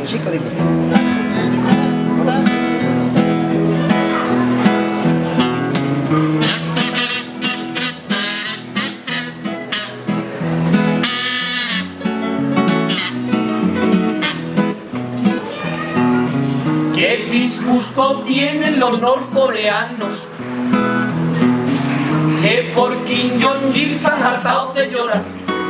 chico, digo. Qué disgusto tienen los norcoreanos, que por Kim Jong-il se han hartado de llorar.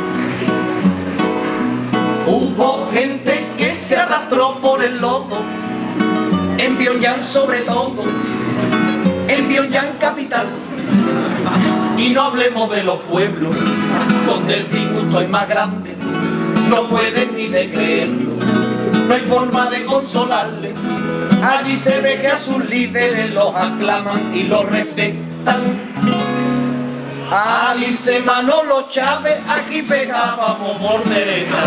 Hubo gente que se arrastró por el lodo, en Pyongyang sobre todo, en Pyongyang capital. Y no hablemos de los pueblos, donde el disgusto es más grande, no pueden ni de creerlo, no hay forma de consolarle. Allí se ve que a sus líderes los aclaman y los respetan. Alice Manolo Chávez, aquí pegábamos voltereta.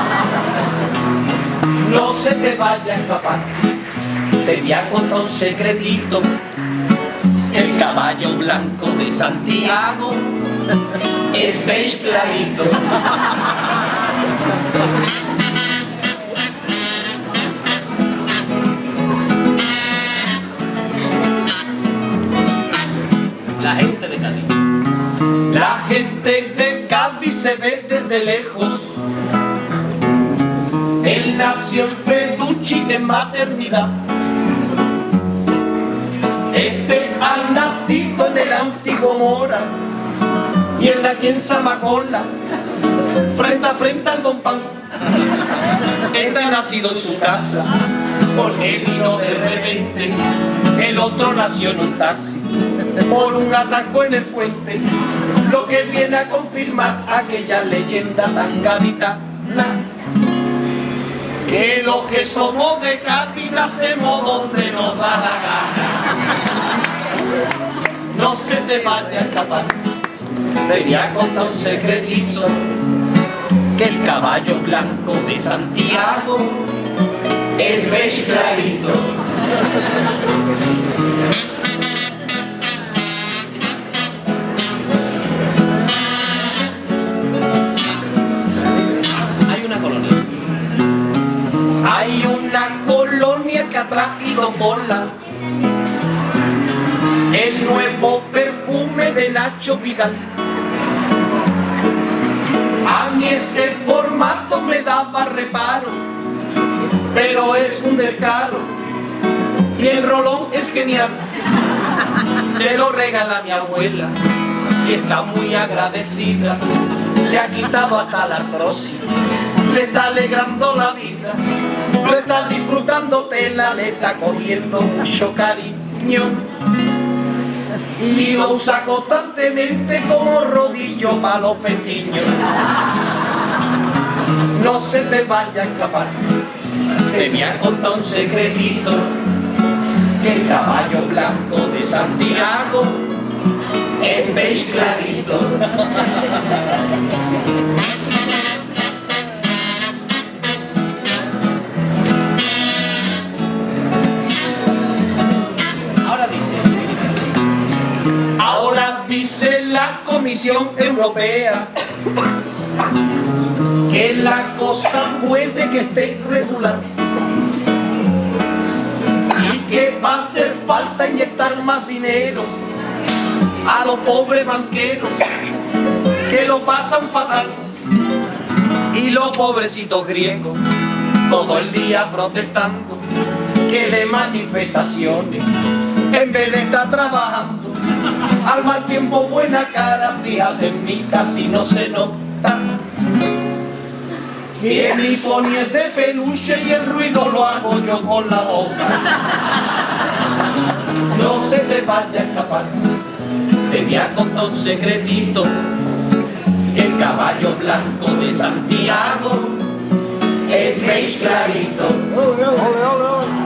No se te vaya a escapar, te voy a contar un secretito. El caballo blanco de Santiago es beige clarito. La gente de Cádiz. La gente de Cádiz se ve desde lejos. Él nació en Feduchi en maternidad. Este ha nacido en el antiguo Mora y el de aquí en Samacola, frente a frente al Don Pan. Este ha nacido en su casa porque vino de repente. El otro nació en un taxi por un atajo en el puente, lo que viene a confirmar aquella leyenda tan gaditana, que los que somos de Cádiz nacemos donde nos da la gana. No se te vaya a escapar, te voy a contar un secretito, que el caballo blanco de Santiago es beige clarito. Hay una colonia que ha traído Pola el nuevo perfume de Nacho Vidal. A mí ese formato me daba reparo, pero es un descaro y el rolón es genial. Se lo regala mi abuela y está muy agradecida. Le ha quitado hasta la artrosis, le está alegrando la vida, lo está disfrutando tela, le está cogiendo mucho cariño y lo usa constantemente como rodillo para los pestiños. No se te vaya a escapar, te voy a contar un secretito, que el caballo blanco de Santiago es beige clarito. Ahora dice la Comisión Europea que la cosa puede que esté regular y que va a hacer falta inyectar más dinero a los pobres banqueros que lo pasan fatal, y los pobrecitos griegos todo el día protestando, que de manifestaciones en vez de estar trabajando. Al mal tiempo buena cara, fíjate en mí casi no se nota, que mi pony es de peluche y el ruido lo hago yo con la boca. No se te vaya a escapar, te voy a contar un secretito, que el caballo blanco de Santiago es beige clarito.